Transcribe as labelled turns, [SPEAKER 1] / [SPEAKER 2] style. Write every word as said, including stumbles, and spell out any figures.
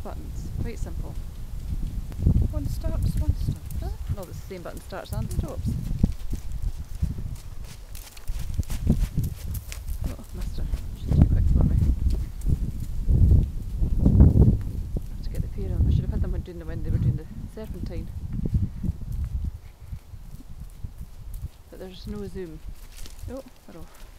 [SPEAKER 1] buttons. Quite simple.
[SPEAKER 2] One starts, one stops.
[SPEAKER 1] Huh? No, it's the same button starts and stops. Oh, mister. She's too quick for me. I have to get the pair on. I should have had them when doing the when they were doing the serpentine. But there's no zoom. Oh, they're off.